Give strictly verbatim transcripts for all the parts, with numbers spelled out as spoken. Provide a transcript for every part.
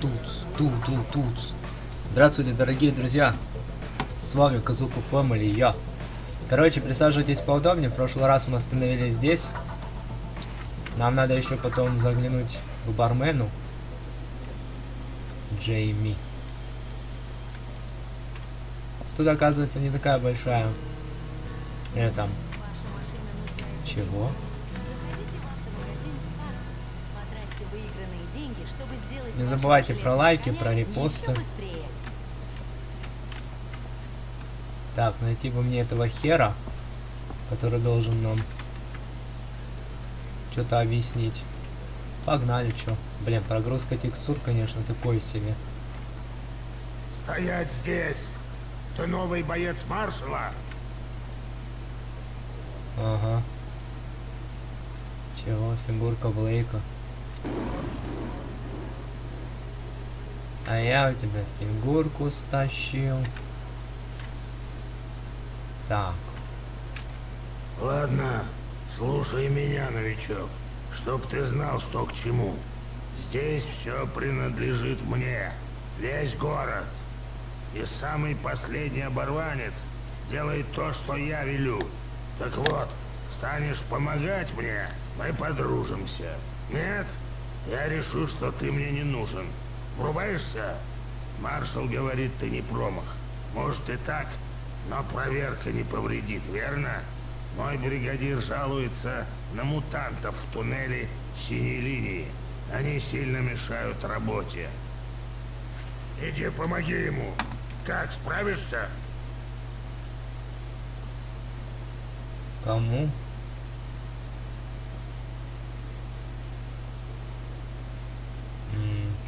тут, тут, тут, тут. Здравствуйте, дорогие друзья. С вами Казуку Фэмили, я. Короче, присаживайтесь поудобнее. В прошлый раз мы остановились здесь. Нам надо еще потом заглянуть к бармену. Джейми. Тут, оказывается, не такая большая. Это. Чего? Не забывайте про лайки, про репосты. Так, найти бы мне этого хера, который должен нам что-то объяснить. Погнали, чё. Блин, прогрузка текстур, конечно, такой себе. Стоять здесь! Ты новый боец маршала? Ага. Чего? Фигурка Блейка. А я у тебя фигурку стащил. Так. Ладно, слушай меня, новичок. Чтоб ты знал, что к чему. Здесь все принадлежит мне. Весь город. И самый последний оборванец делает то, что я велю. Так вот, станешь помогать мне, мы подружимся. Нет? Я решу, что ты мне не нужен. Врубаешься? Маршал говорит, ты не промах. Может и так, но проверка не повредит, верно? Мой бригадир жалуется на мутантов в туннеле синей линии. Они сильно мешают работе. Иди помоги ему. Как, справишься? Кому? М.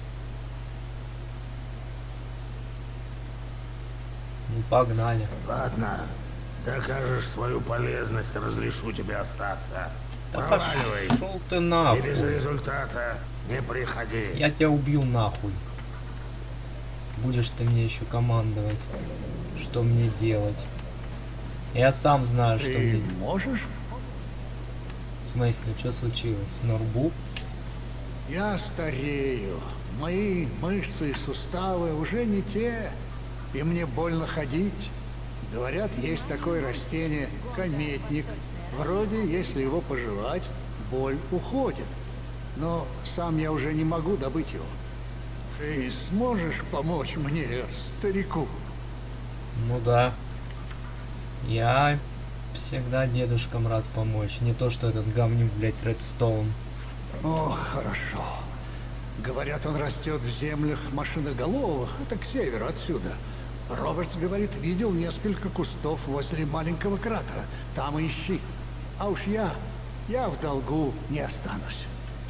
Ну, погнали. Ладно. Докажешь свою полезность, разрешу тебе остаться. Да Проваливай. пошел ты И нахуй. без результата не приходи. Я тебя убью нахуй. Будешь ты мне еще командовать, что мне делать. Я сам знаю, что Ты мне... можешь? В смысле, что случилось? Норбу? Я старею. Мои мышцы и суставы уже не те, и мне больно ходить. Говорят, есть такое растение — кометник. Вроде, если его пожевать, боль уходит. Но сам я уже не могу добыть его. Ты сможешь помочь мне, старику? Ну да. Я всегда дедушкам рад помочь. Не то, что этот говнюк, блядь, Редстоун. О, хорошо. Говорят, он растет в землях машиноголовых, это к северу отсюда. Робертс, говорит, видел несколько кустов возле маленького кратера. Там и ищи. А уж я, я в долгу не останусь.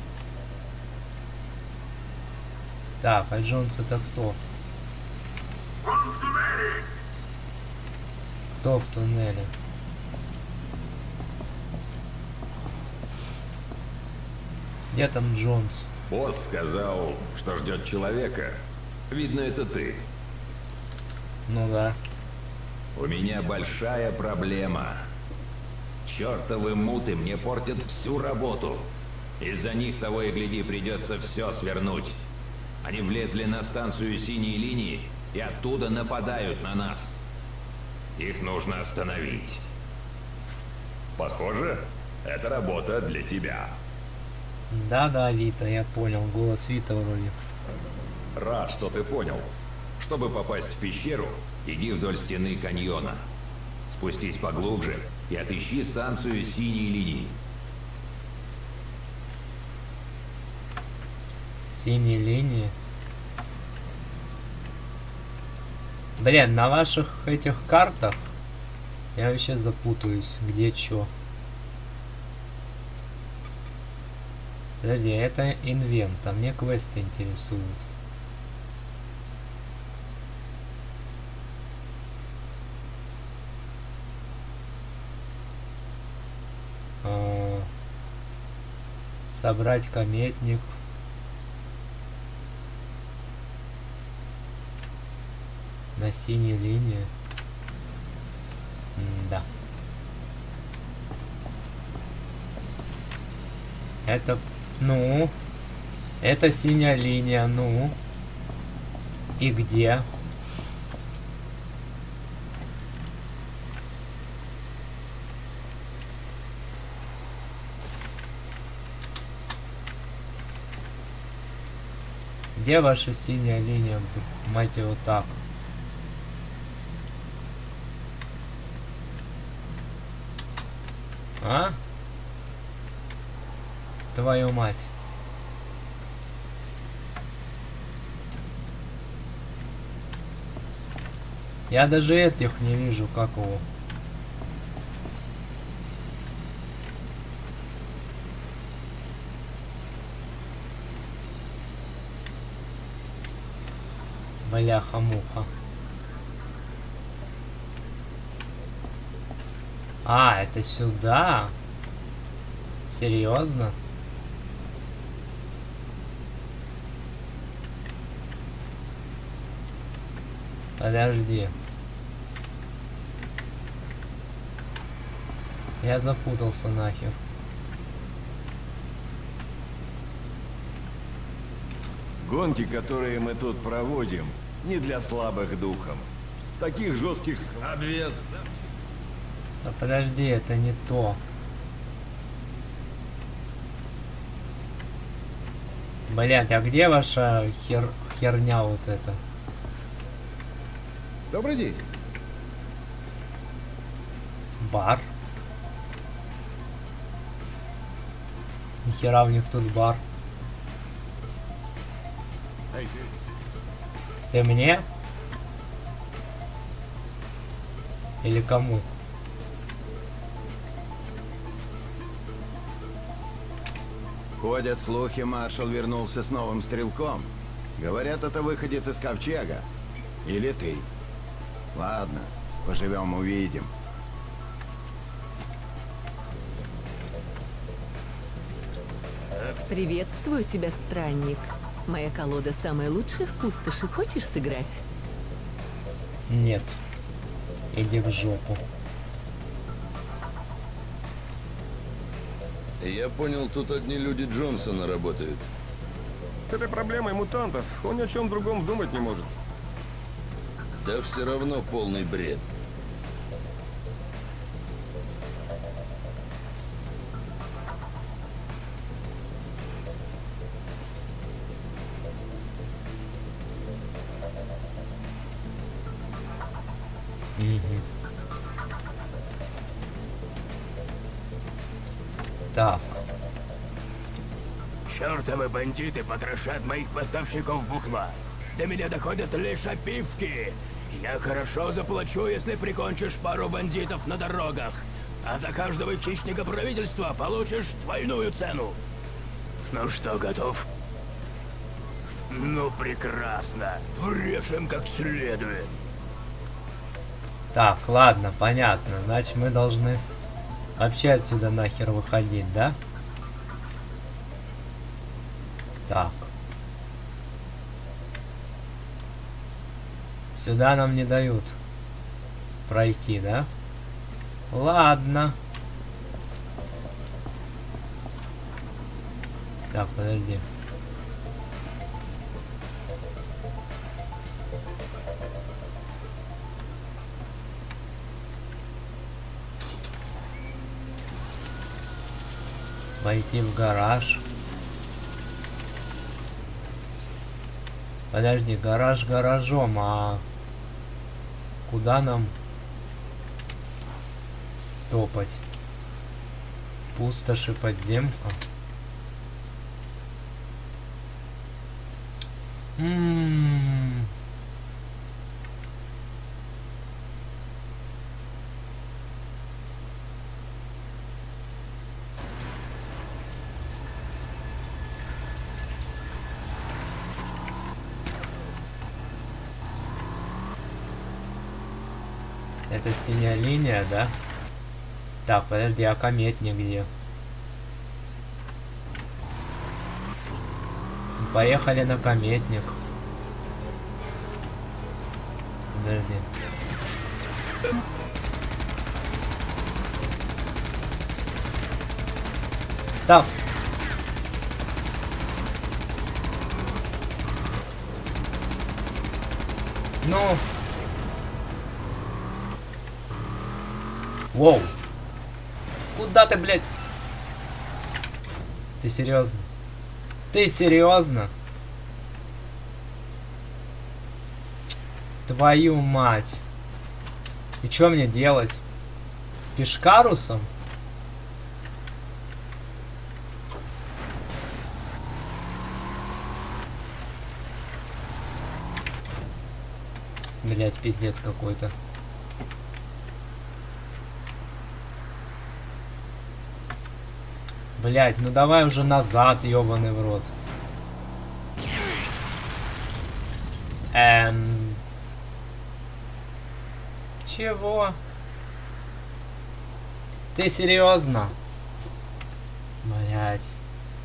Так, а Джонс это кто? Кто в туннеле? Где там Джонс? Босс сказал, что ждет человека. Видно, это ты. Ну да. У меня большая проблема. Чертовы муты мне портят всю работу. Из-за них того и гляди придется все свернуть. Они влезли на станцию синей линии и оттуда нападают на нас. Их нужно остановить. Похоже, это работа для тебя. Да-да, Вита, я понял. Голос Вита вроде. Рад, что ты понял. Чтобы попасть в пещеру, иди вдоль стены каньона. Спустись поглубже и отыщи станцию синей линии. Синие линии. Блин, на ваших этих картах я вообще запутаюсь, где чё. Подожди, это инвент, а мне квесты интересуют. А, собрать кометник. На синей линии. М-да. Это, ну, Это синяя линия, ну. И где? Где ваша синяя линия, мать его, так? А? Твою мать. Я даже этих не вижу, как его. Бляха-муха. А, это сюда? Серьезно? Подожди. Я запутался нахер. Гонки, которые мы тут проводим, не для слабых духом. Таких жестких обвес. Да подожди, это не то. Блять, а где ваша хер... херня вот эта? Добрый день. Бар? Нихера у них тут бар. Эй, Ты мне? Или кому? ходят слухи, маршал вернулся с новым стрелком. Говорят, это выходит из ковчега. Или ты. Ладно, поживем, увидим. Приветствую тебя, странник. Моя колода самая лучшая в пустоши. Хочешь сыграть? Нет. Иди в жопу. Я понял, тут одни люди Джонсона работают. С этой проблемой мутантов он ни о чем другом думать не может. Да все равно полный бред. Угу. Так. Чёртовы бандиты потрошат моих поставщиков бухла. До меня доходят лишь опивки. Я хорошо заплачу, если прикончишь пару бандитов на дорогах. А за каждого хищника правительства получишь двойную цену. Ну что, готов? Ну прекрасно. Врежем как следует. Так, ладно, понятно. Значит, мы должны вообще отсюда нахер выходить, да? Так. Сюда нам не дают пройти, да? Ладно. Так, подожди. Войти в гараж. Подожди, гараж гаражом, а куда нам топать? Пустоши, подземка. М-м-м. Это синяя линия, да? Так, подожди, а кометник где? Поехали на кометник. Подожди. Так. Ну. Воу. Куда ты, блядь? Ты серьезно? Ты серьезно? Твою мать. И что мне делать? Пешкарусом? Блять, пиздец какой-то. Блять, ну давай уже назад, ёбаный в рот. Эм... Чего? Ты серьезно? Блять.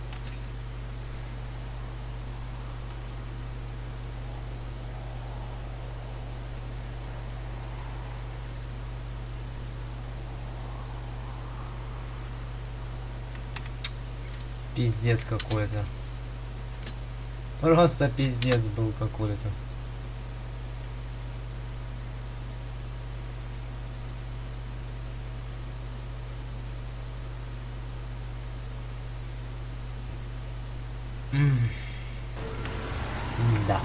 Пиздец какой-то. Просто пиздец был какой-то. Да.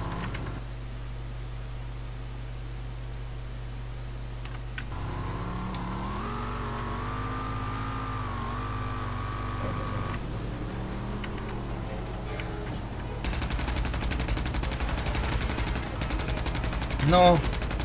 Ну.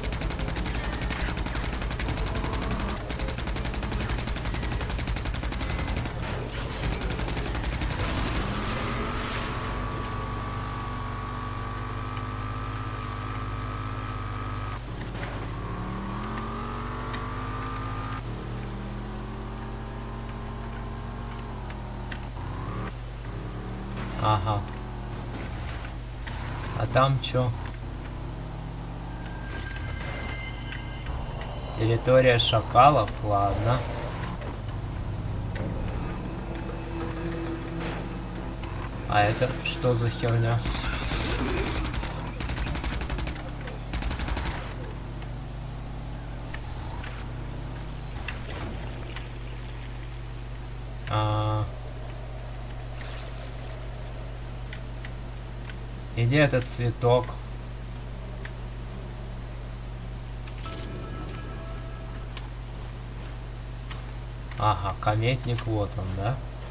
Ага. А там чё? Территория шакалов, ладно. А это что за херня? А... И где этот цветок? Ага, кометник, вот он, да?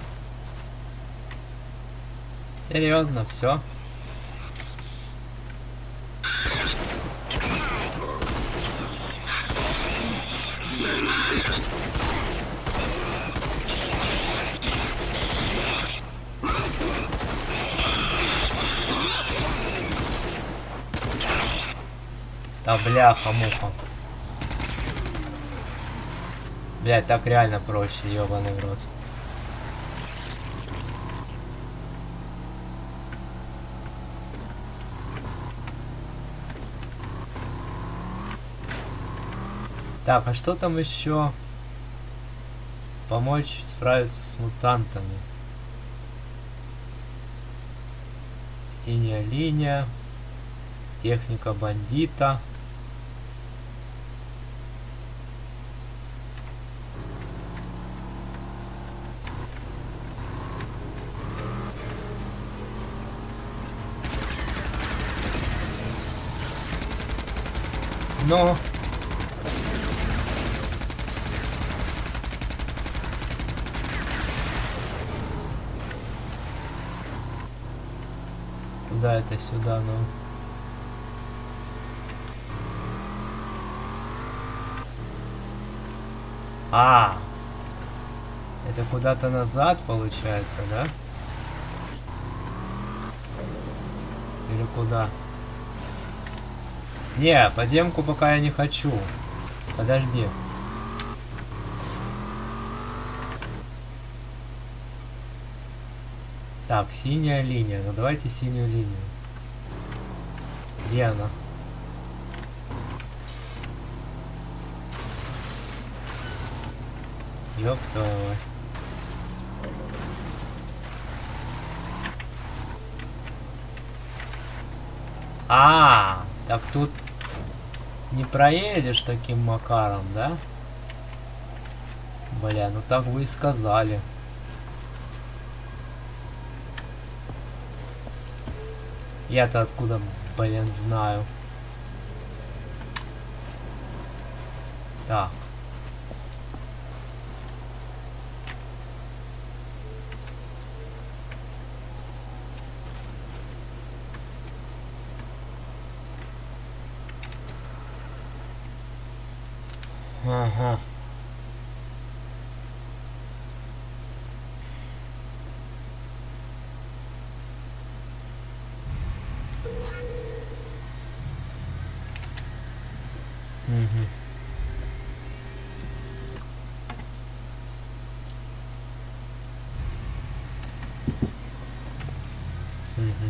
Серьезно, все? Да бляха-муха. Блять, так реально проще, ёбаный в рот. Так, а что там еще? Помочь справиться с мутантами. Синяя линия. Техника бандита. Но... Куда это сюда, ну? А, это куда-то назад получается, да? Или куда? Не, подземку пока я не хочу. Подожди. Так, синяя линия. Ну давайте синюю линию. Где она? Ёб твою мать. А, так тут Не проедешь таким макаром, да? Бля, ну так вы и сказали. Я-то откуда, блин, знаю. Так. Ага. Угу. Угу.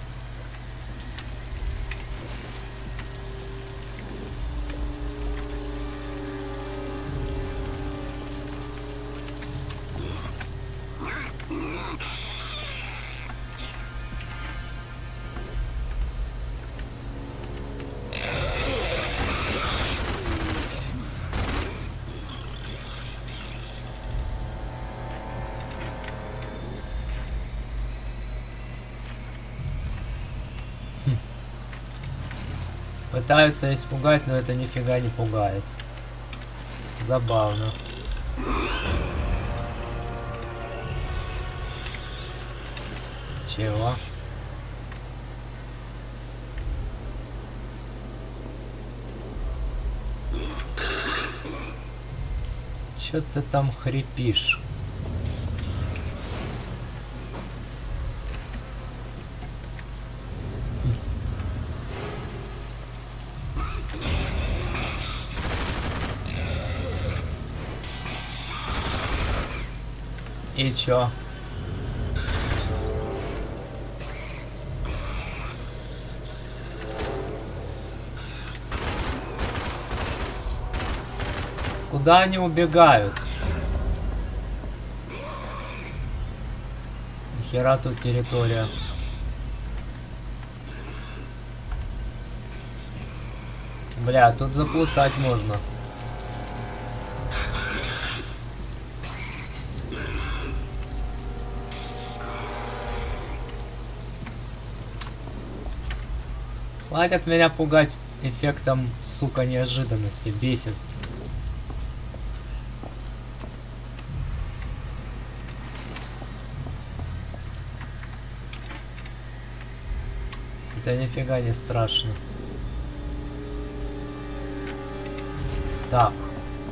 Пытаются испугать, но это нифига не пугает. Забавно. Чего? Чё ты там хрипишь? И чё? Куда они убегают? Нихера тут территория. Бля, тут заплутать можно. Хватит меня пугать эффектом, сука, неожиданности. Бесит. Это нифига не страшно. Так.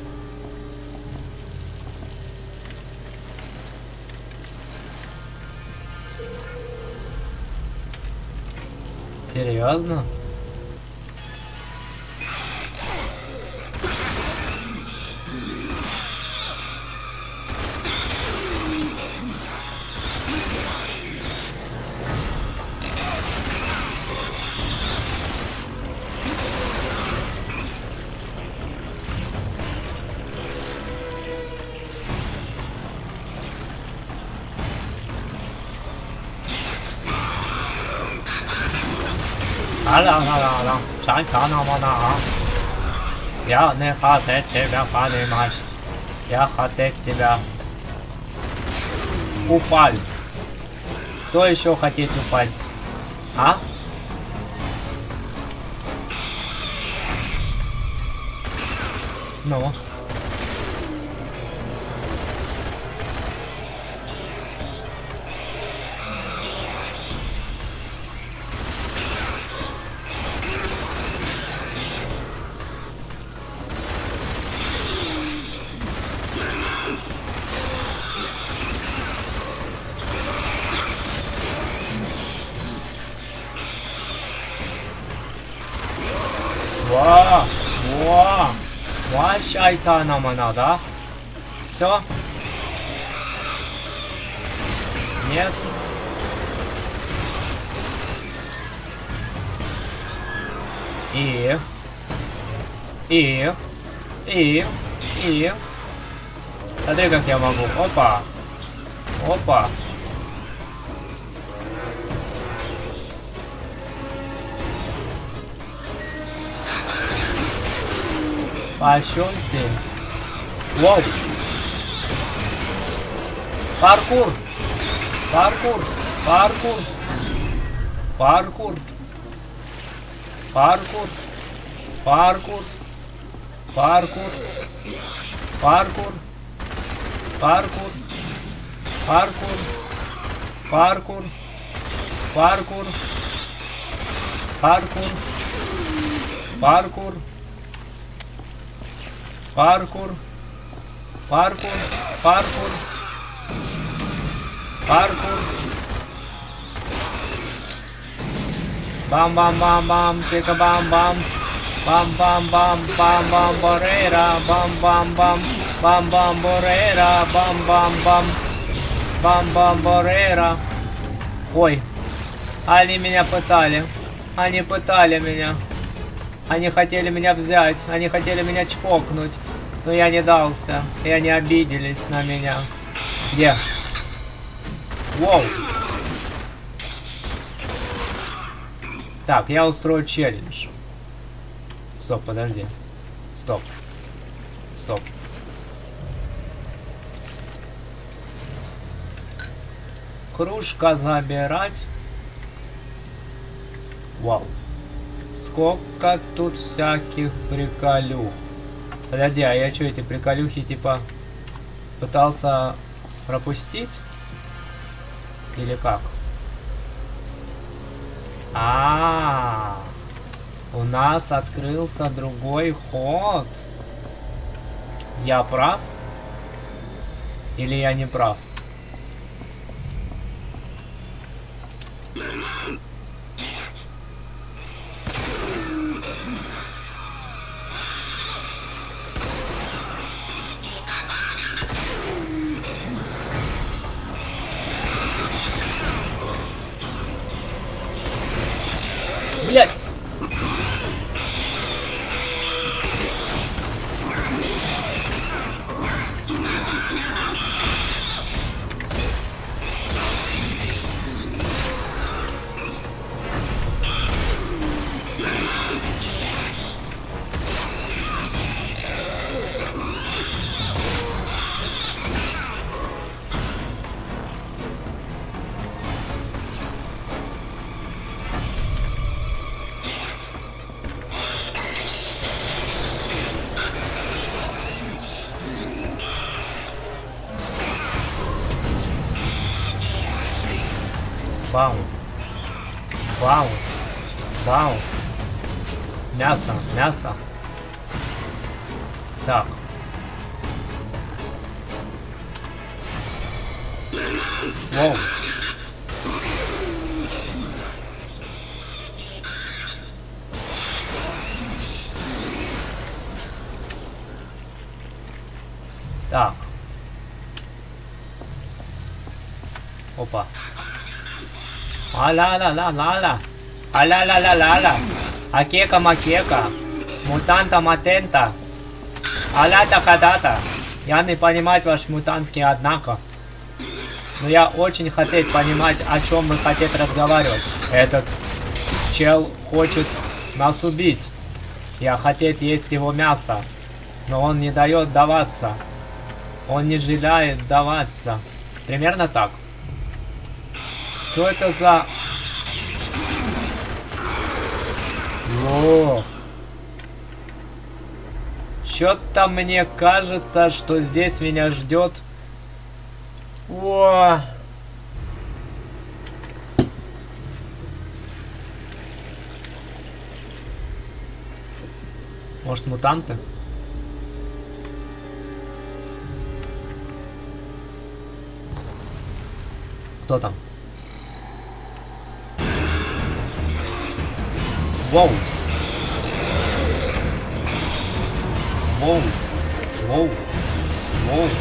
Серьезно? Ла-ла-ла-ла-ла, шанка-на-ма-на. Я не хотел тебя понимать. Я хотел тебя. Упал. Кто еще хотел упасть? А? Ну. Во! Во! Во, шайтана-мана, да? Все? Нет? И? И? И? И? Смотри, как я могу. Опа! Опа! Пошел ты. Воу. Паркур. Паркур. Паркур. Паркур. Паркур. Паркур. Паркур. Паркур. Паркур. Паркур. Паркур. Паркур. Паркур. Паркур. Паркур. Паркур. Паркур. Паркур. Бам-бам-бам-бам, чика-бам-бам. Бам-бам-бам-бам-бам, борейра. Бам-бам-бам. Бам-бам, борейра. Бам-бам-бам. Бам-бам, борейра. Ой, они меня пытали. Они пытали меня. Они хотели меня взять. Они хотели меня чпокнуть. Но я не дался. И они обиделись на меня. Где? Воу. Так, я устрою челлендж. Стоп, подожди. Стоп. Стоп. Кружка забирать. Вау. Сколько тут всяких приколюх. Подожди, а я что, эти приколюхи типа пытался пропустить? Или как? А, -а, -а. У нас открылся другой ход. Я прав? Или я не прав? Блять! Бау. Бау. Бау. Мясо, мясо. Так. Воу. Так. Опа. А-ла-ла-ла-ла-ла. А-ла-ла-ла-ла-ла. Акека-макека. Мутанта-матента. А-ла-та-ка-та-та. Я не понимаю ваш мутантский, однако. Но я очень хотел понимать, о чем мы хотим разговаривать. Этот чел хочет нас убить. Я хотел есть его мясо. Но он не дает сдаваться. Он не желает сдаваться. Примерно так. Что это за... О! Чё-то мне кажется, что здесь меня ждет. О! Может, мутанты? Кто там? Воу! Воу! Воу! Воу!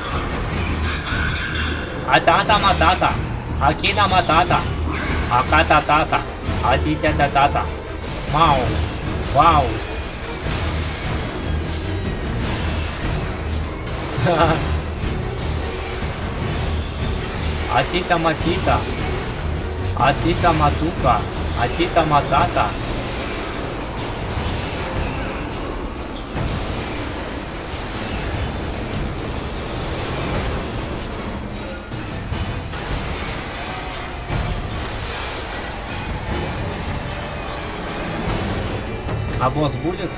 Атата матата! Акина матата! Аката тата! Атитя тата! Мау! Вау! Атита матита! Атита матука! Атита матата! А босс будет?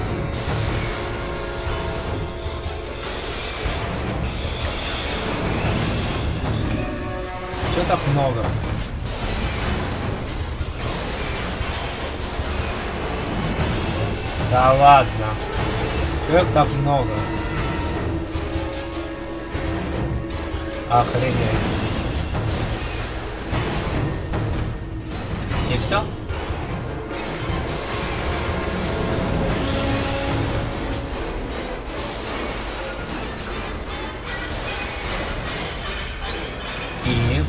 Чё так много? Да ладно. Чё их так много? Охренеть. И все? И...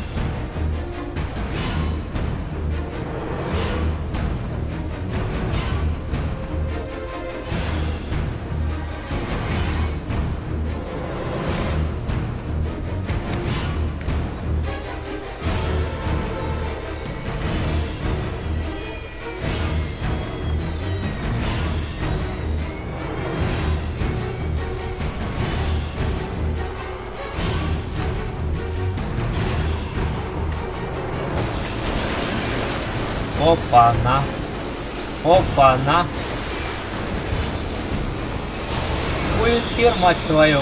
Опа-на. Опа-на. Уисхер, мать твою.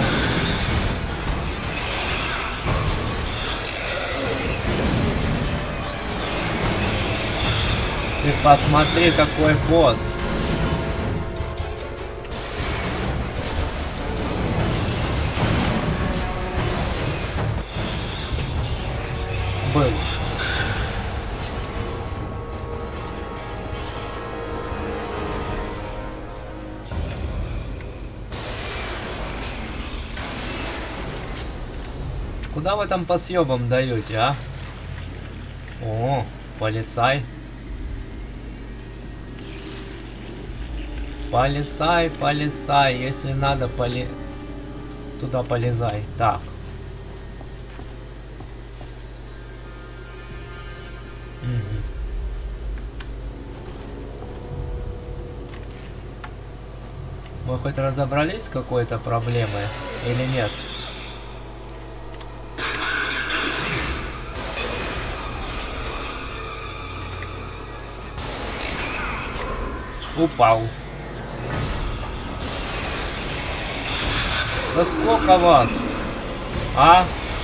Ты посмотри, какой босс. Был. Куда вы там по съебам даете, а? О, полисай. Полисай, полисай. Если надо, поли... туда полезай. Так. Угу. Мы хоть разобрались с какой-то проблемой или нет? Упал. Да сколько вас? А?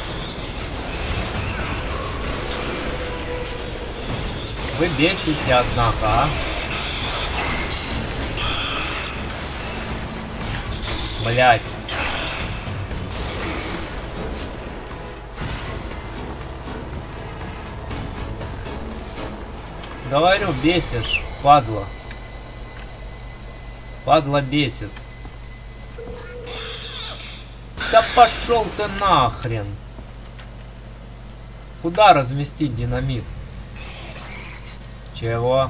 Вы бесите, однако, а? Блять. Говорю, бесишь, падла. Падла бесит. Да пошел ты нахрен. Куда разместить динамит? Чего?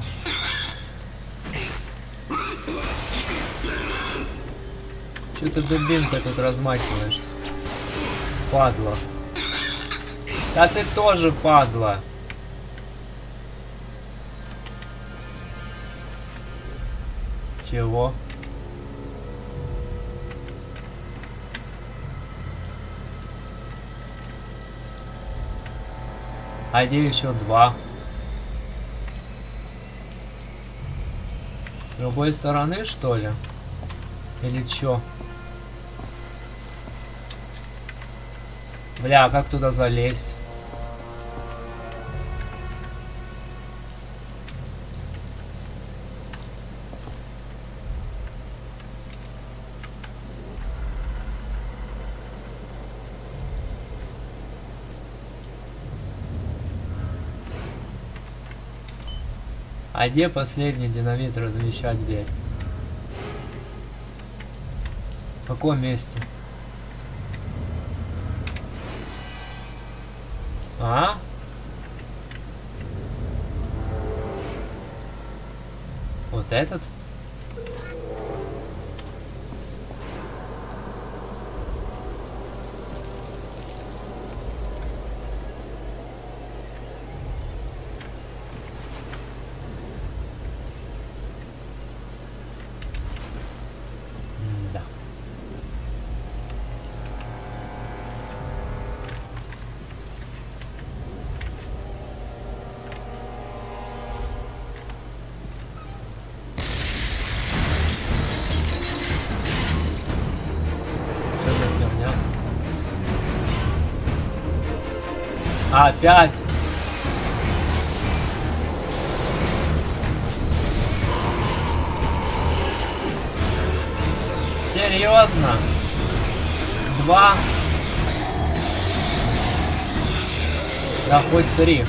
Че ты дубинкой тут размахиваешься? Падла. Да ты тоже падла. Чего? А где еще два? С другой стороны, что ли? Или чё? Бля, а как туда залезть? А где последний динамит размещать, блядь? В каком месте? А? Вот этот? Опять. Серьезно? Два. Да хоть три.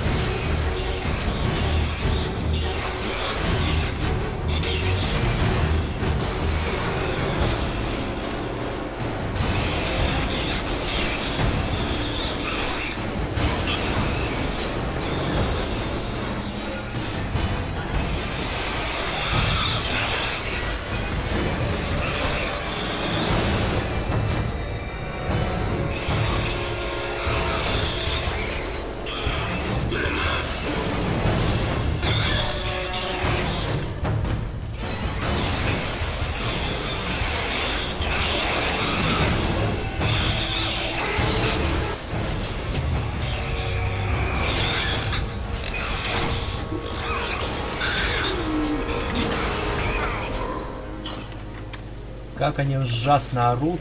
Как они ужасно орут.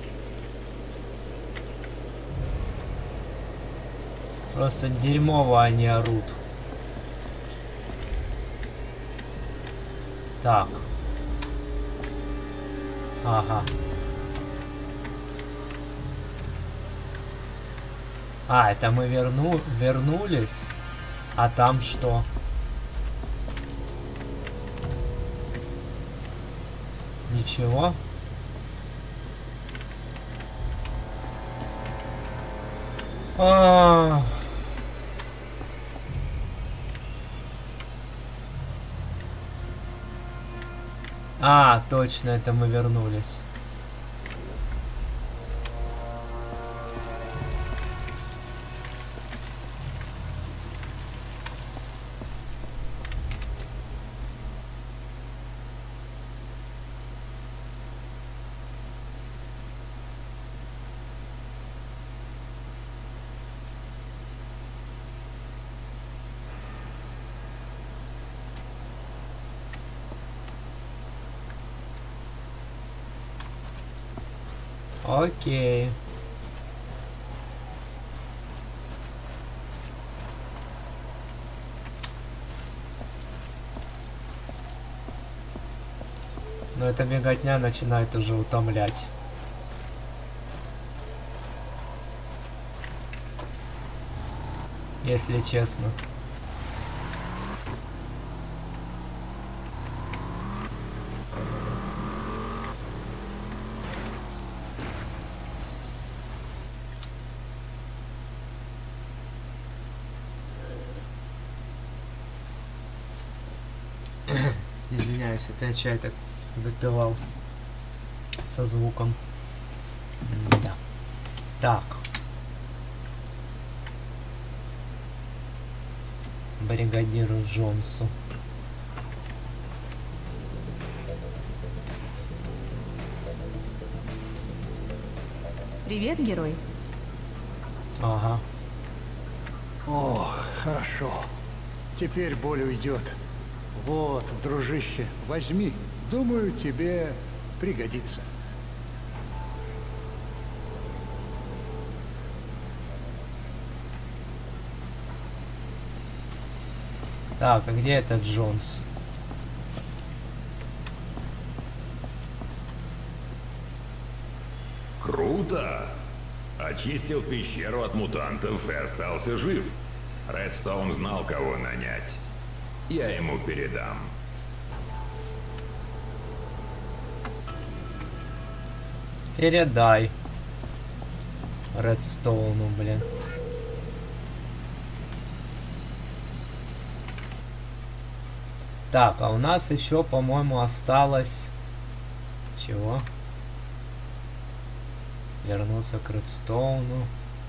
Просто дерьмово они орут. Так. Ага. А, это мы верну... вернулись. А там что? Ничего. А, а, точно, это мы вернулись. Окей. Но эта беготня начинает уже утомлять. Если честно. Извиняюсь, это я чай так выпивал со звуком. Да. Так. Бригадиру Джонсу. Привет, герой. Ага. Ох, хорошо. Теперь боль уйдет. Вот, дружище, возьми. Думаю, тебе пригодится. Так, а где этот Джонс? Круто! Очистил пещеру от мутантов и остался жив. Редстоун знал, кого нанять. Я ему передам. Передай Редстоуну, блин. Так, а у нас еще, по-моему, осталось... Чего? Вернуться к Редстоуну.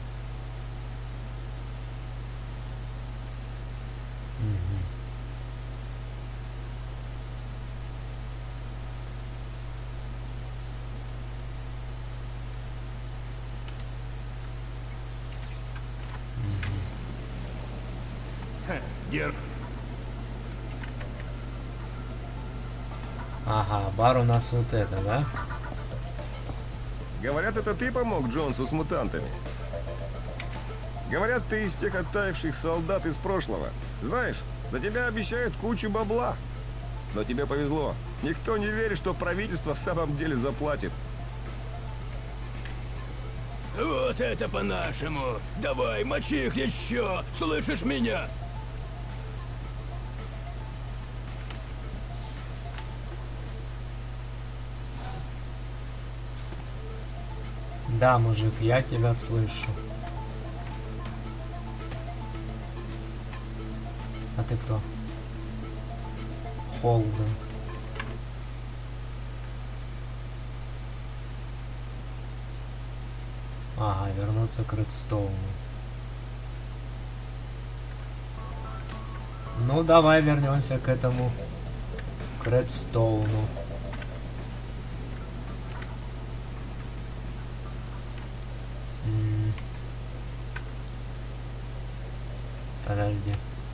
Угу. Гер... Ага, бар у нас вот это, да? Говорят, это ты помог Джонсу с мутантами. Говорят, ты из тех оттаивших солдат из прошлого. Знаешь, за тебя обещают кучу бабла. Но тебе повезло. Никто не верит, что правительство в самом деле заплатит. Вот это по-нашему. Давай, мочи их еще. Слышишь меня? Да, мужик, я тебя слышу. А ты кто? Холден. Ага, вернуться к Редстоуну. Ну, давай вернемся к этому, к Редстоуну. М-м. Подожди.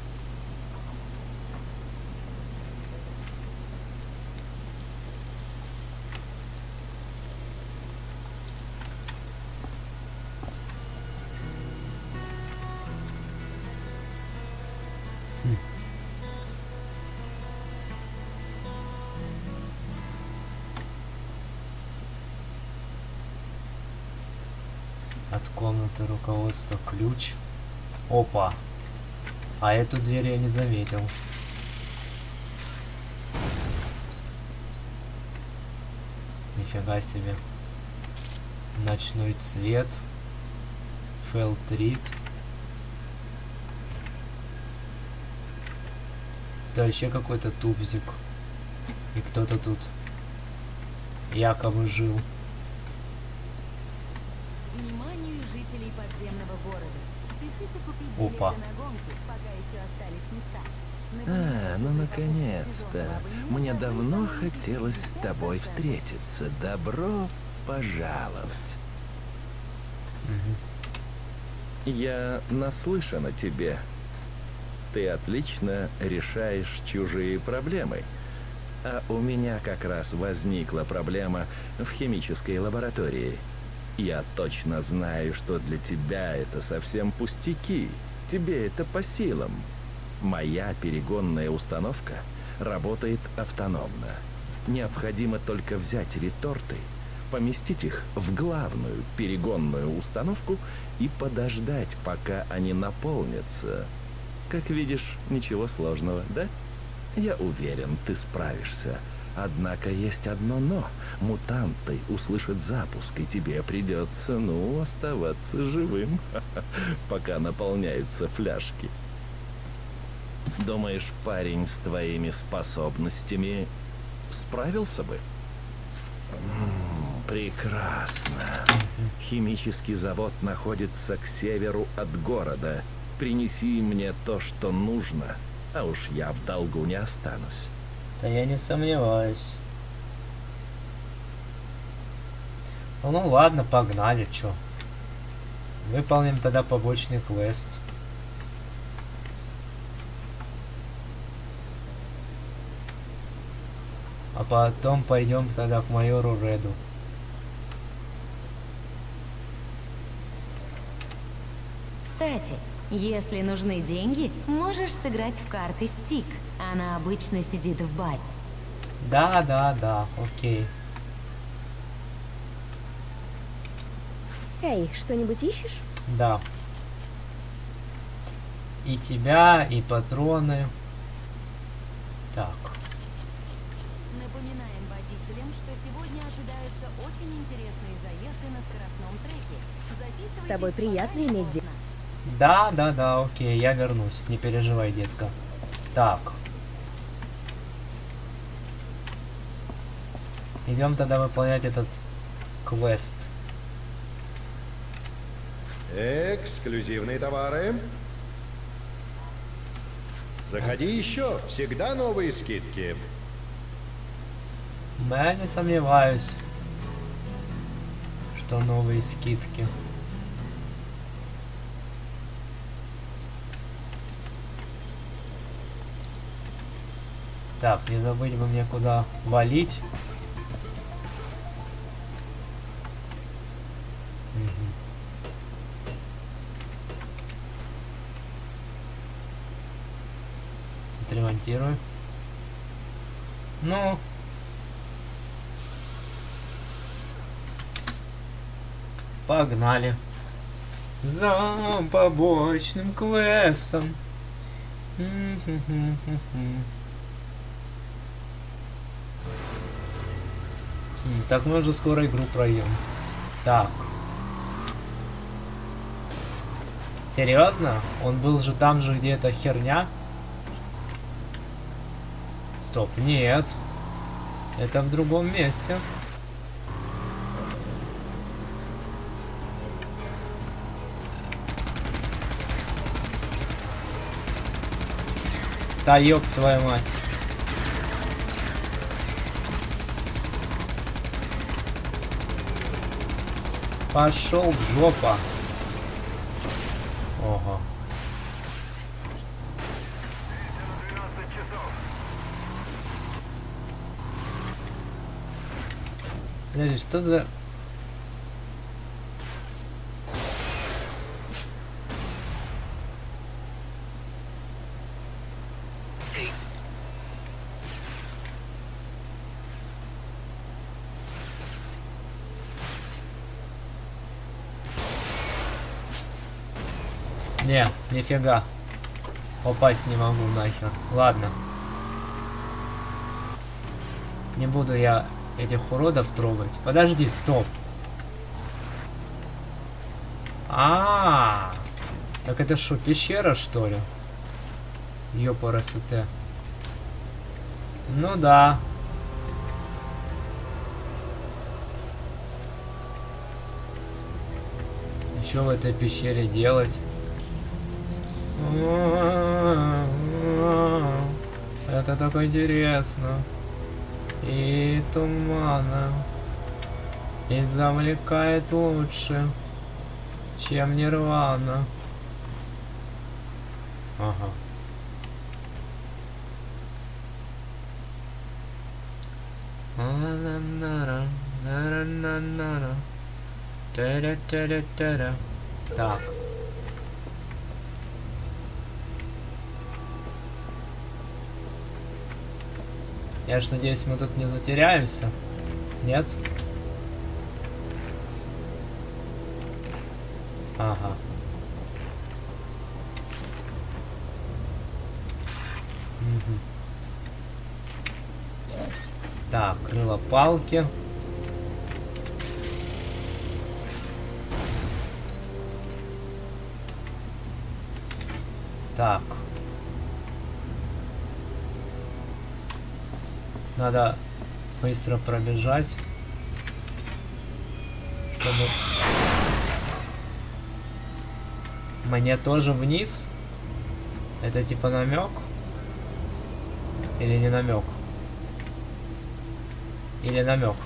От комнаты руководства ключ. Опа. А эту дверь я не заметил. Нифига себе. Ночной цвет. Фелтрит. Это вообще какой-то тупзик. И кто-то тут якобы жил. Вниманию жителей подземного города. Спешите купить Опа. билеты на гонки, пока еще остались места. А, ну наконец-то. Мне давно хотелось с тобой встретиться. Добро пожаловать. Угу. Я наслышан о тебе. Ты отлично решаешь чужие проблемы. А у меня как раз возникла проблема в химической лаборатории. Я точно знаю, что для тебя это совсем пустяки. Тебе это по силам. Моя перегонная установка работает автономно. Необходимо только взять реторты, поместить их в главную перегонную установку и подождать, пока они наполнятся. Как видишь, ничего сложного, да? Я уверен, ты справишься. Однако есть одно «но». Мутанты услышат запуск, и тебе придется, ну, оставаться живым, пока наполняются фляжки. Думаешь, парень с твоими способностями справился бы? М-м, прекрасно. Химический завод находится к северу от города. Принеси мне то, что нужно, а уж я в долгу не останусь. Да я не сомневаюсь. Ну, ну ладно, погнали, чё. Выполним тогда побочный квест. А потом пойдем тогда к майору Реду. Кстати, если нужны деньги, можешь сыграть в карты Стик. Она обычно сидит в баре. Да, да, да, окей. Эй, что-нибудь ищешь? Да. И тебя, и патроны. Так. Напоминаем водителям, что сегодня ожидаются очень интересные заезды на скоростном треке. Записывайтесь. С тобой приятно иметь дело. Да, да, да, окей, я вернусь. Не переживай, детка. Так. Идем тогда выполнять этот квест. Эксклюзивные товары. Заходи еще, всегда новые скидки. Я не сомневаюсь, что новые скидки. Так, не забыть бы мне куда валить. Угу. отремонтирую. Ну. Погнали. За побочным квестом. Так мы уже скоро игру пройдем. Так. Серьезно? Он был же там же, где эта херня? Стоп, нет. Это в другом месте. Да ёб твою мать. Пошел в жопа. Ого. Подожди, что за... Не, нифига. Попасть не могу нахер. Ладно. Не буду я этих уродов трогать. Подожди, стоп. А, -а, -а. Так это что, пещера, что ли? Ёпарасоте. Ну да. И что в этой пещере делать? Это так интересно. И туманно. И завлекает лучше, чем Нирвана. Ага. Так. Я ж надеюсь, мы тут не затеряемся. Нет? Ага. Угу. Так, крыло палки. Так. Надо быстро пробежать, чтобы... Мне тоже вниз? Это типа намек? Или не намек? Или намек?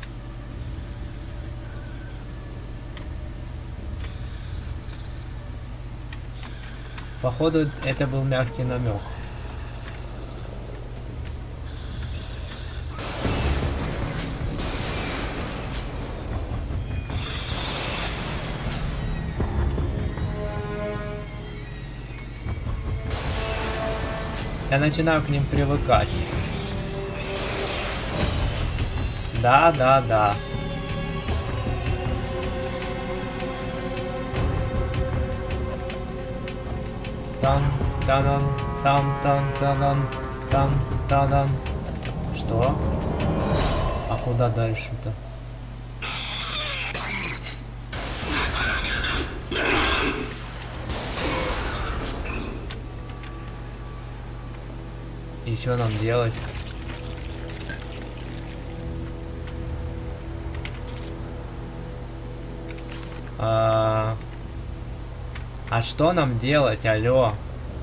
Походу, это был мягкий намек. Я начинаю к ним привыкать. Да, да, да. Тан, танан, там, тан, танан, тан, танан. Что? А куда дальше-то? И что нам делать? А, а что нам делать, алло?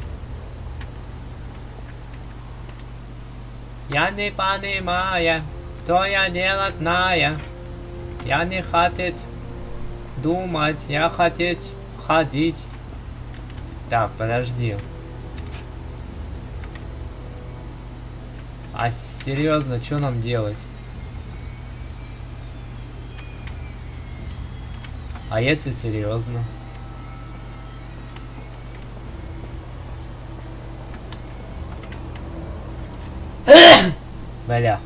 Я не понимаю, что я делать ная. Я не хотел думать, я хотел ходить. Так, подожди. А серьезно, что нам делать? А если серьезно? Бля.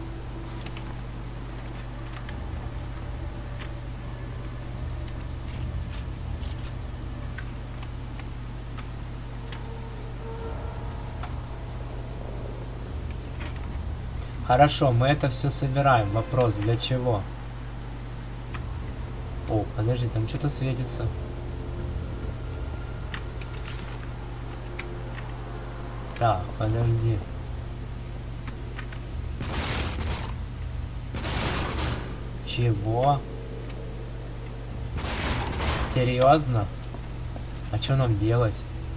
Хорошо, мы это все собираем. Вопрос, для чего? О, подожди, там что-то светится. Так, подожди. Чего? Серьезно? А что нам делать?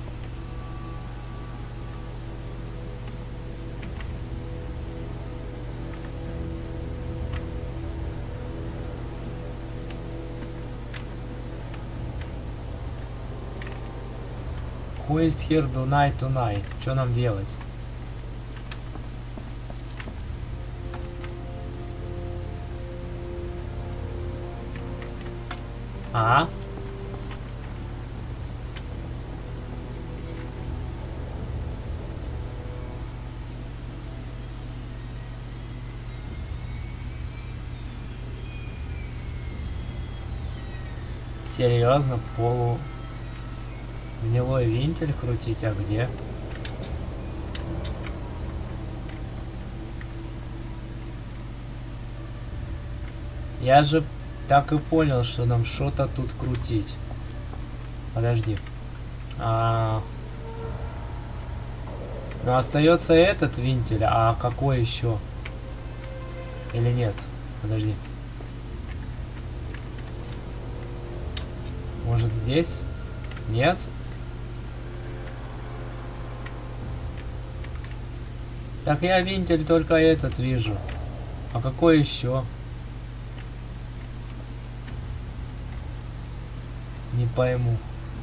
Who is here tonight tonight? Что нам делать? А? Серьезно, полу гнилой вентиль крутить, а где? Я же так и понял, что нам что-то тут крутить. Подожди. А... Но остается этот вентиль, а какой еще? Или нет? Подожди. Может здесь? Нет? Так я вентиль только этот вижу. А какой еще? Не пойму.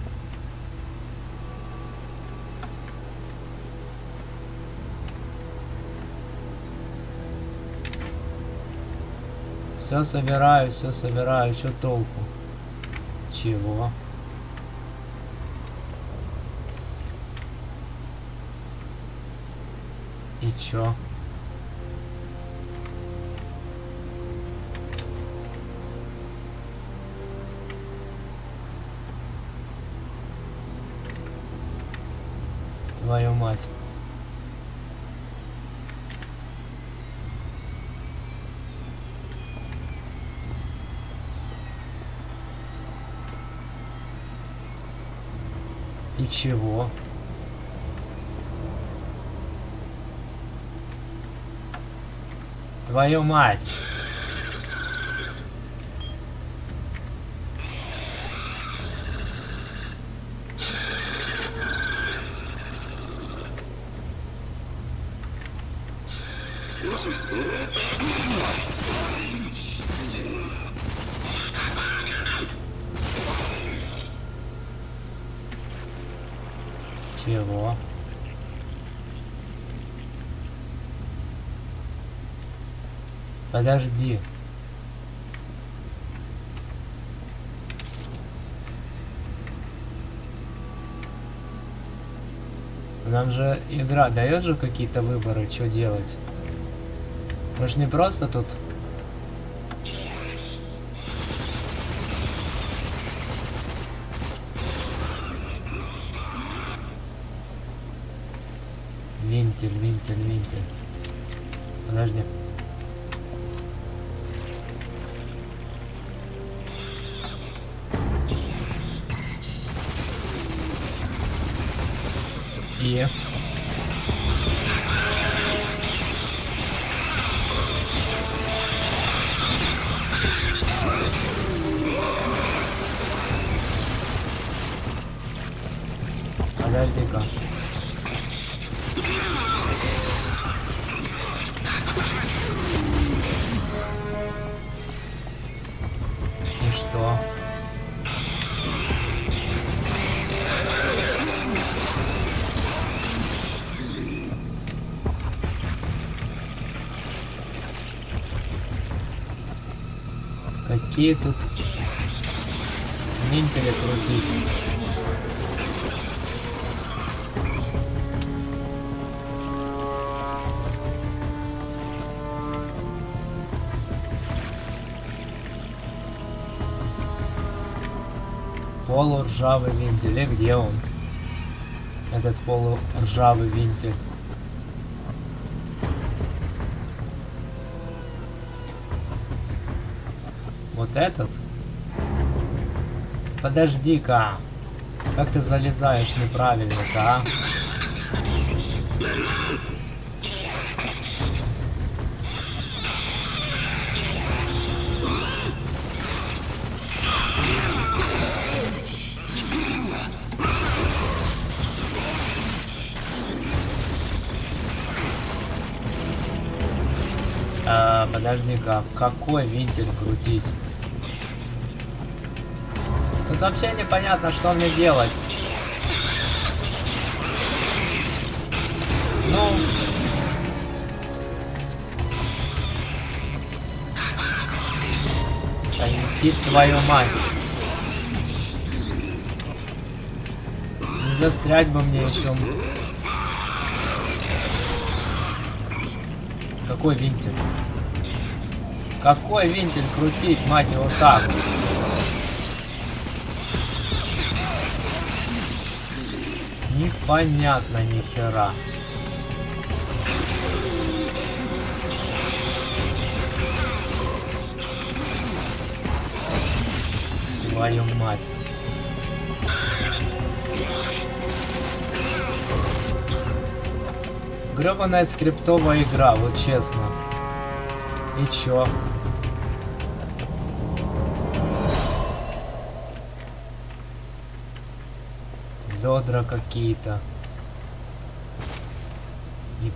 Все собираю, все собираю. Что толку? Чего? И чё? Твою мать. И чего? Твою мать! Чего? Подожди. Нам же игра дает же какие-то выборы, что делать. Мы же не просто тут... Вентиль, вентиль, вентиль. Подожди. И... Подожди-ка. И что? Какие тут вентили крутить? Полуржавый винтель. И где он? Этот полуржавый винтель. Вот этот? Подожди-ка. Как ты залезаешь неправильно-то, а? А, подожди-ка, какой винтель крутись? Тут вообще непонятно, что мне делать. Ну... Да иди твою мать. Не застрять бы мне еще. Какой винтель? Какой винтель крутить, мать его, так? Непонятно ни хера. Твою мать. Гребаная скриптовая игра, вот честно. И чё? Ведра какие-то. И...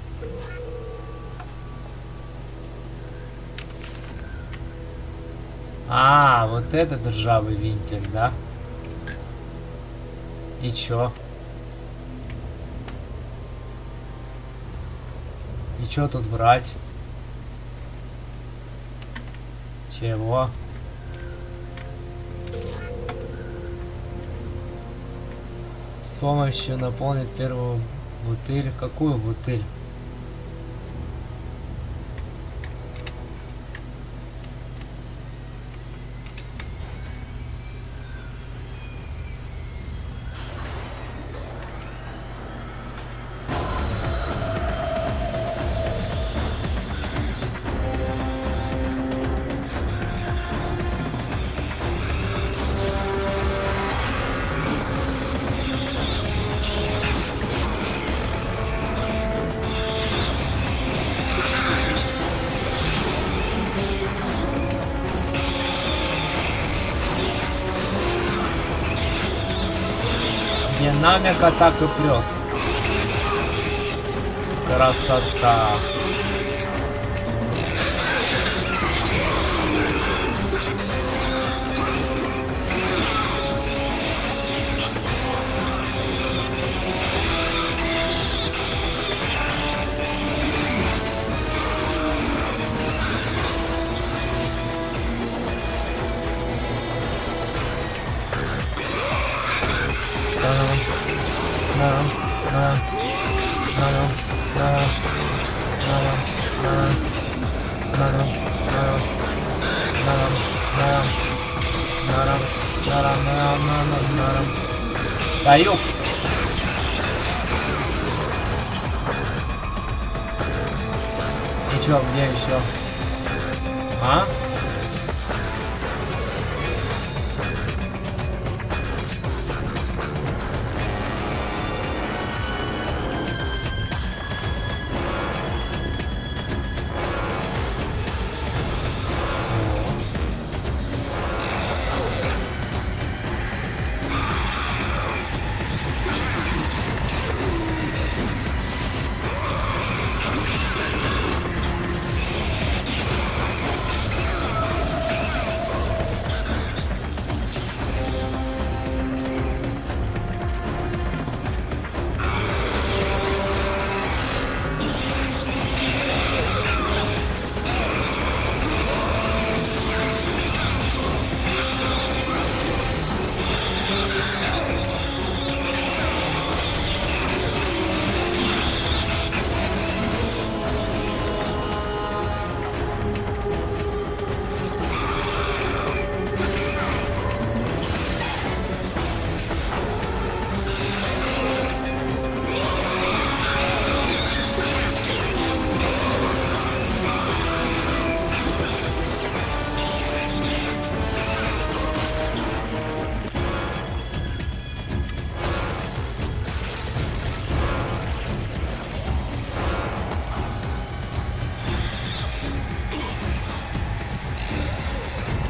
А, вот этот ржавый винтель, да? И чё? И чё тут брать? Чего? С помощью наполнить первую бутыль. Какую бутыль? Динамика так и прет. Красота. Даю. И чё, где еще? А?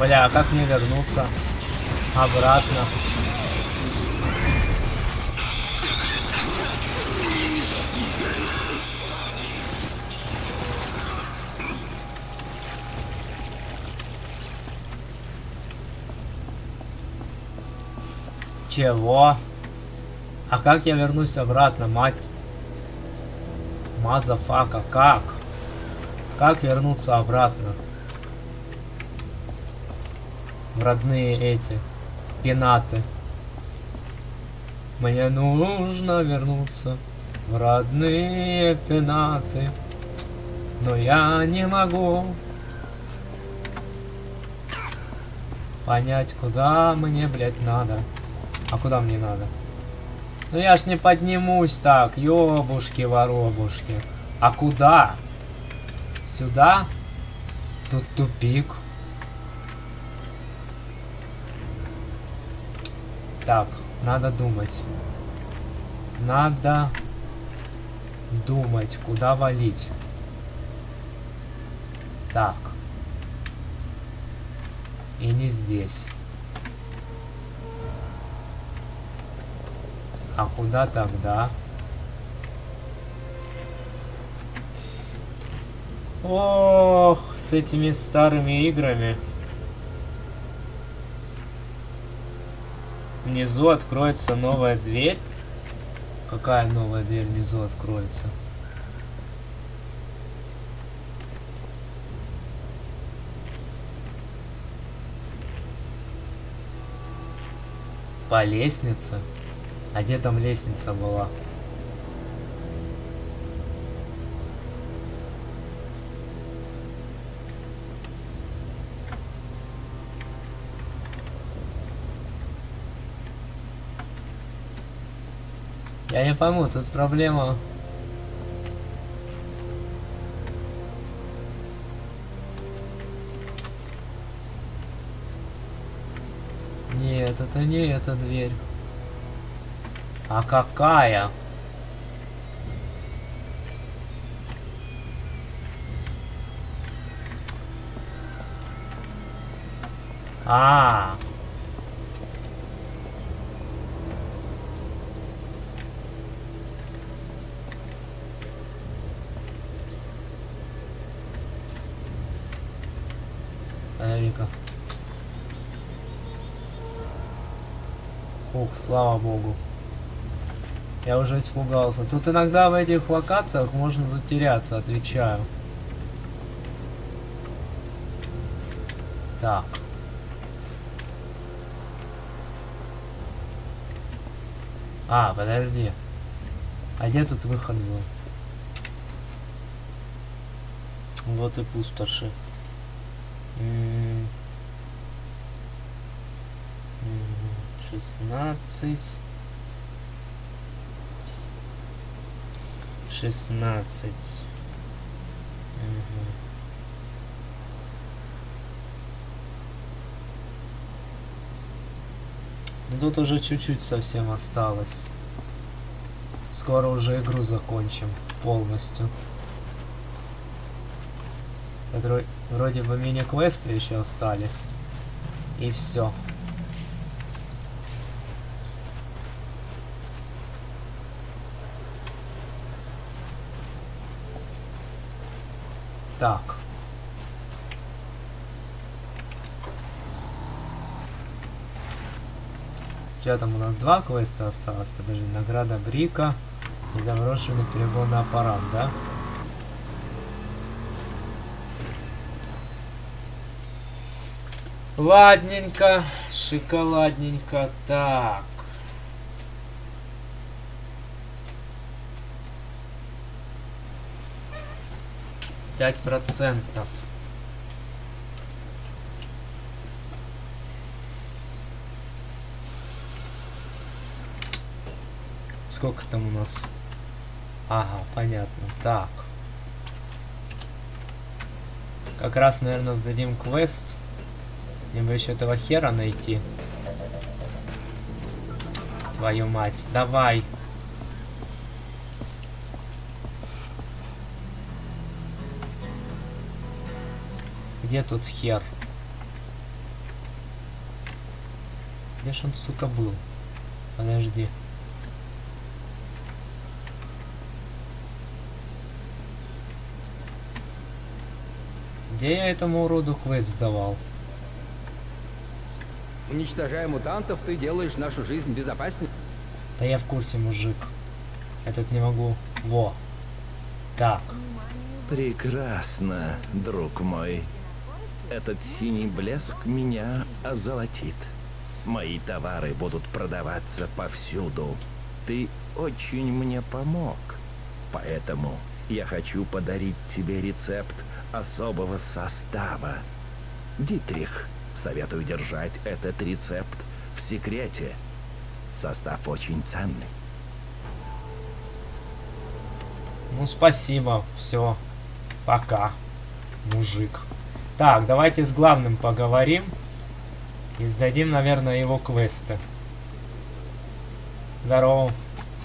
Бля, а как мне вернуться обратно? Чего? А как я вернусь обратно, мать? Мазафака, как? Как вернуться обратно? В родные эти пенаты. Мне нужно вернуться в родные пенаты. Но я не могу понять, куда мне, блядь, надо. А куда мне надо? Ну я ж не поднимусь так, ёбушки-воробушки. А куда? Сюда? Тут тупик. Так, надо думать. Надо думать, куда валить. Так. И не здесь. А куда тогда? Ох, с этими старыми играми. Внизу откроется новая дверь. Какая новая дверь внизу откроется? По лестнице? А где там лестница была? Я не пойму, тут проблема. Нет, это не эта дверь. А какая? А. Подожди-ка. Ух, слава богу. Я уже испугался. Тут иногда в этих локациях можно затеряться, отвечаю. Так. А, подожди. А где тут выход был? Вот и пустоши. шестнадцать. шестнадцать. Угу. Ну тут уже чуть-чуть совсем осталось. Скоро уже игру закончим полностью. Это вроде бы мини-квесты еще остались. И все. Так. Что там у нас? Два квеста осталось? Подожди, награда Брика и заброшенный перегонный аппарат, да? Ладненько, шоколадненько, так. Пять процентов. Сколько там у нас? Ага, понятно. Так. Как раз, наверное, сдадим квест. Мне бы еще этого хера найти. Твою мать. Давай. Где тут хер? Где ж он, сука, был? Подожди. Где я этому уроду квест сдавал? Уничтожая мутантов, ты делаешь нашу жизнь безопаснее. Да я в курсе, мужик. Я тут не могу. Во. Так. Прекрасно, друг мой. Этот синий блеск меня озолотит. Мои товары будут продаваться повсюду. Ты очень мне помог. Поэтому я хочу подарить тебе рецепт особого состава. Дитрих, советую держать этот рецепт в секрете. Состав очень ценный. Ну, спасибо. Все. Пока, мужик. Так, давайте с главным поговорим. И сдадим, наверное, его квесты. Здорово.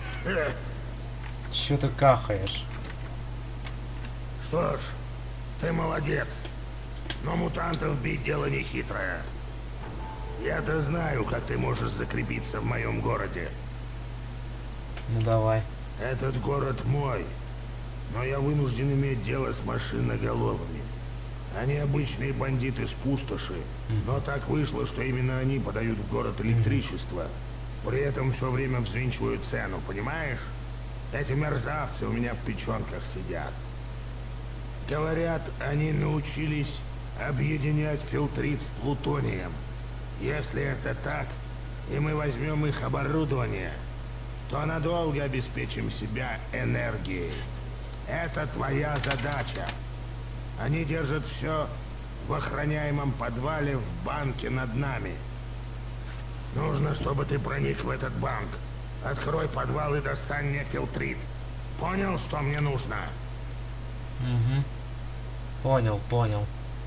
Чё ты кахаешь? Что ж, ты молодец. Но мутантов бить дело не хитрое. Я-то знаю, как ты можешь закрепиться в моем городе. Ну давай. Этот город мой. Но я вынужден иметь дело с машиноголовыми. Они обычные бандиты с пустоши, но так вышло, что именно они подают в город электричество. При этом все время взвинчивают цену, понимаешь? Эти мерзавцы у меня в печенках сидят. Говорят, они научились объединять филтрит с плутонием. Если это так, и мы возьмем их оборудование, то надолго обеспечим себя энергией. Это твоя задача. Они держат все в охраняемом подвале в банке над нами. Нужно, чтобы ты проник в этот банк. Открой подвал и достань мне филтрит. Понял, что мне нужно? Угу. Понял, понял.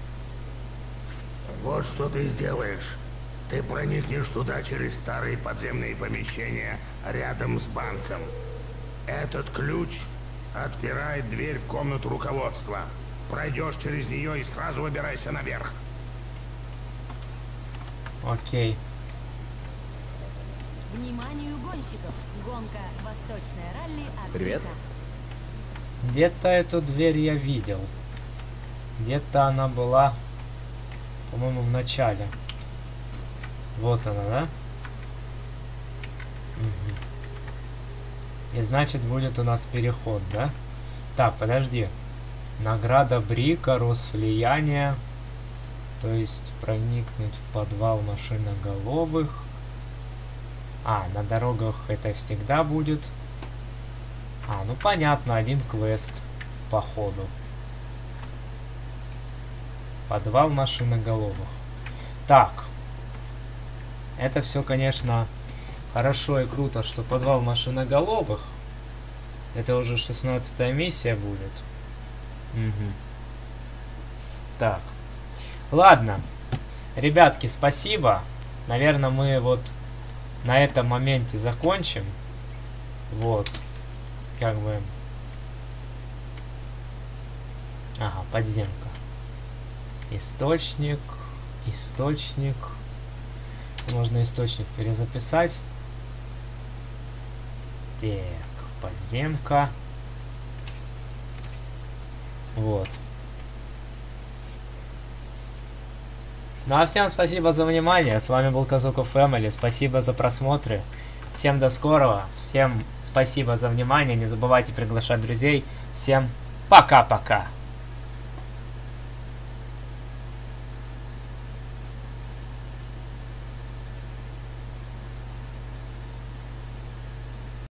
Вот что ты сделаешь. Ты проникнешь туда через старые подземные помещения рядом с банком. Этот ключ отпирает дверь в комнату руководства. Пройдешь через нее и сразу выбирайся наверх. Окей. Вниманию гонщиков. Гонка «Восточная ралли» открыта. Привет. Где-то эту дверь я видел. Где-то она была, по-моему, в начале. Вот она, да? Угу. И значит будет у нас переход, да? Так, подожди. Награда Брика, рост влияния. То есть проникнуть в подвал машиноголовых. А, на дорогах это всегда будет. А, ну понятно, один квест по ходу. Подвал машиноголовых. Так. Это все, конечно, хорошо и круто, что подвал машиноголовых. Это уже шестнадцатая миссия будет. Угу. Так. Ладно. Ребятки, спасибо. Наверное, мы вот на этом моменте закончим. Вот. Как бы. Ага, подземка. Источник. Источник. Можно источник перезаписать. Так, подземка. Вот. Ну а всем спасибо за внимание. С вами был Казуко Фэмили. Спасибо за просмотры. Всем до скорого. Всем спасибо за внимание. Не забывайте приглашать друзей. Всем пока-пока.